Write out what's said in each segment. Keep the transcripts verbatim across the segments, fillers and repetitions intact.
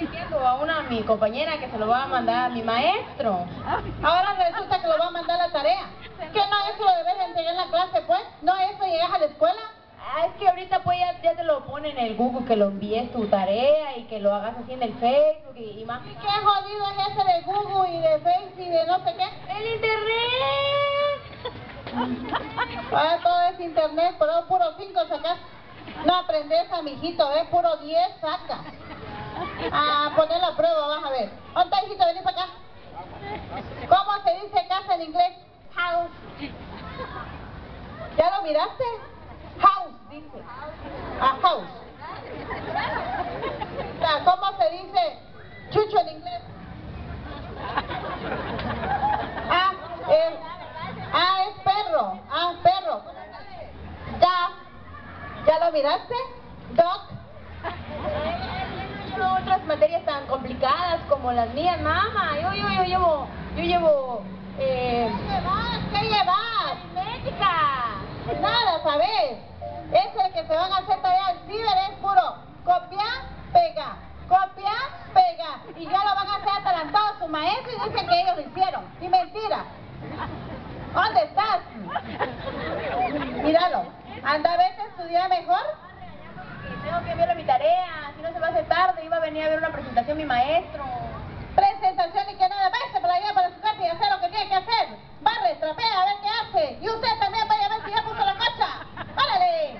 diciendo a una mi compañera que se lo va a mandar a mi maestro. Ahora resulta que lo va a mandar la tarea. ¿Qué no eso lo debes de entregar en la clase, pues? ¿No eso llegas a la escuela? Ah, es que ahorita pues ya, ya te lo pone en el Google, que lo envíes tu tarea y que lo hagas así en el Facebook y, y más. ¿Y qué jodido es ese de Google y de Facebook y de no sé qué? ¡El internet! Ah, todo es internet, pero puro cinco sacas. No aprendes, amiguito, es puro diez sacas. Ah, poner la prueba, vas a ver. ¿Dónde está, hijito? Vení para acá. ¿Cómo se dice casa en inglés? House. ¿Ya lo miraste? House, dice. A house. Ah, ¿cómo se dice chucho en inglés? Ah, es, ah, es perro. Ah, perro. Dog. ¿Ya lo miraste? Dog. Yo llevo otras materias tan complicadas como las mías, mamá. Yo, yo, yo llevo, yo llevo, eh... ¿Qué llevas? ¿Qué llevas? aritmética. Nada, ¿sabes? Ese que se van a hacer tarea al ciber es puro copia, pega, copia, pega. Y ya lo van a hacer atalantados su maestro y dicen que ellos lo hicieron. Y mentira. ¿Dónde estás? Míralo. Anda a verte estudiar mejor. Tengo que enviarle mi tarea, si no se va a hacer tarde, iba a venir a ver una presentación mi maestro. Presentación y que nada, váyase para allá para su casa y hacer lo que tiene que hacer. Barre, trapea, a ver qué hace. Y usted también vaya a ver si ya puso la cocha. ¡Párale!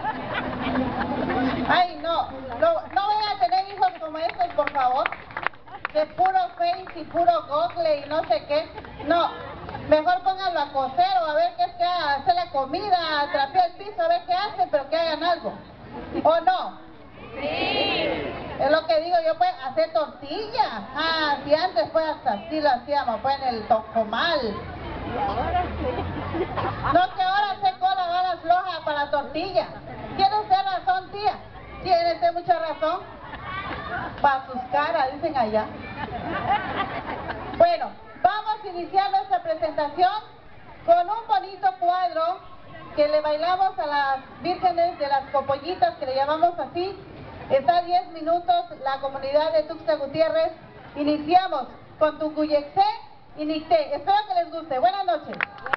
Ay, no, no, no voy a tener hijos como estos, por favor. De puro Face y puro Google y no sé qué. No, mejor pónganlo a coser o a ver qué es que hacer la comida, a trapear el piso, a ver qué hacen, pero que hagan algo. ¿O no? Sí. Es lo que digo yo, pues, hacer tortillas. Ah, si antes pues hasta así lo hacíamos, pues en el tocomal. No que ahora se cola balas flojas para la tortilla. ¿Tiene usted razón, tía? ¿Tiene usted mucha razón? Para sus caras, dicen allá. Bueno, vamos a iniciar nuestra presentación con un bonito cuadro que le bailamos a las vírgenes de las copollitas, que le llamamos así. Está a diez minutos la comunidad de Tuxtla Gutiérrez. Iniciamos con Tucuyexé y Nicté. Espero que les guste. Buenas noches.